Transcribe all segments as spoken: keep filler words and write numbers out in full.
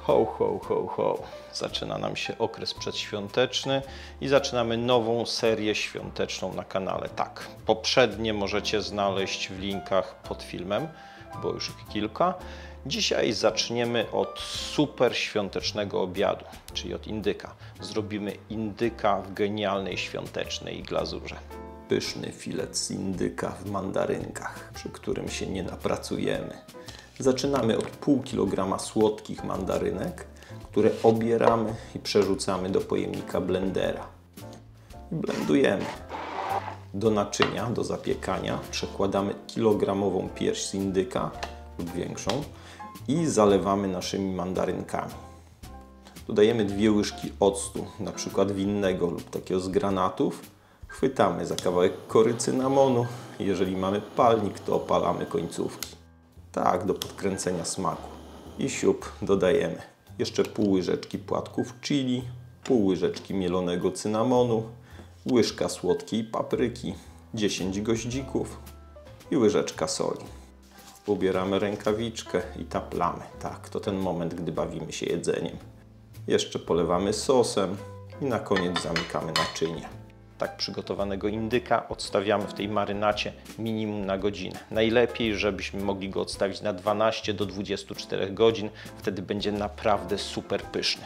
Ho, ho, ho, ho. Zaczyna nam się okres przedświąteczny i zaczynamy nową serię świąteczną na kanale. Tak, poprzednie możecie znaleźć w linkach pod filmem, bo już ich kilka. Dzisiaj zaczniemy od super świątecznego obiadu, czyli od indyka. Zrobimy indyka w genialnej świątecznej glazurze. Pyszny filet z indyka w mandarynkach, przy którym się nie napracujemy. Zaczynamy od pół kilograma słodkich mandarynek, które obieramy i przerzucamy do pojemnika blendera. I blendujemy. Do naczynia, do zapiekania przekładamy kilogramową pierś z indyka lub większą i zalewamy naszymi mandarynkami. Dodajemy dwie łyżki octu, na przykład winnego lub takiego z granatów. Chwytamy za kawałek kory cynamonu. Jeżeli mamy palnik, to opalamy końcówki. Tak, do podkręcenia smaku. I siup dodajemy jeszcze pół łyżeczki płatków chili, pół łyżeczki mielonego cynamonu, łyżka słodkiej papryki, dziesięć goździków i łyżeczka soli. Ubieramy rękawiczkę i taplamy. Tak, to ten moment, gdy bawimy się jedzeniem. Jeszcze polewamy sosem i na koniec zamykamy naczynie. Tak przygotowanego indyka odstawiamy w tej marynacie minimum na godzinę. Najlepiej, żebyśmy mogli go odstawić na dwanaście do dwudziestu czterech godzin. Wtedy będzie naprawdę super pyszny.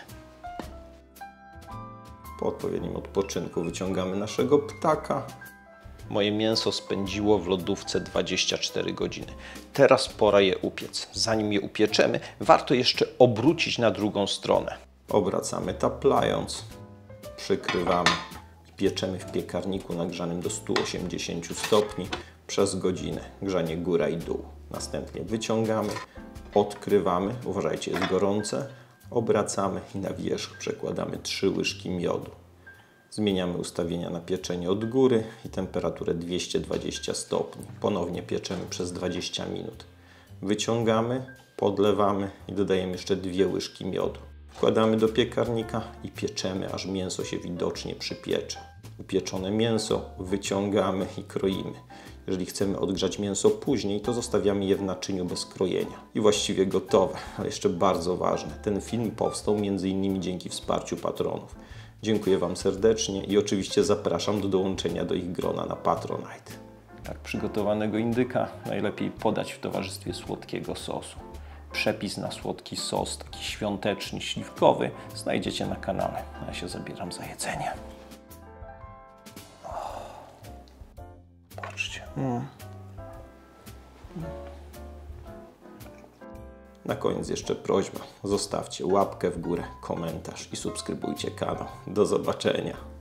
Po odpowiednim odpoczynku wyciągamy naszego ptaka. Moje mięso spędziło w lodówce dwadzieścia cztery godziny. Teraz pora je upiec. Zanim je upieczemy, warto jeszcze obrócić na drugą stronę. Obracamy taplając, przykrywamy. Pieczemy w piekarniku nagrzanym do stu osiemdziesięciu stopni przez godzinę. Grzanie góra i dół. Następnie wyciągamy, odkrywamy, uważajcie, jest gorące, obracamy i na wierzch przekładamy trzy łyżki miodu. Zmieniamy ustawienia na pieczenie od góry i temperaturę dwieście dwadzieścia stopni. Ponownie pieczemy przez dwadzieścia minut. Wyciągamy, podlewamy i dodajemy jeszcze dwie łyżki miodu. Wkładamy do piekarnika i pieczemy, aż mięso się widocznie przypiecze. Upieczone mięso wyciągamy i kroimy. Jeżeli chcemy odgrzać mięso później, to zostawiamy je w naczyniu bez krojenia. I właściwie gotowe, ale jeszcze bardzo ważne. Ten film powstał między innymi dzięki wsparciu patronów. Dziękuję Wam serdecznie i oczywiście zapraszam do dołączenia do ich grona na Patronite. Tak przygotowanego indyka najlepiej podać w towarzystwie słodkiego sosu. Przepis na słodki sos, taki świąteczny, śliwkowy, znajdziecie na kanale. Ja się zabieram za jedzenie. Patrzcie. Mm. Na koniec jeszcze prośba. Zostawcie łapkę w górę, komentarz i subskrybujcie kanał. Do zobaczenia.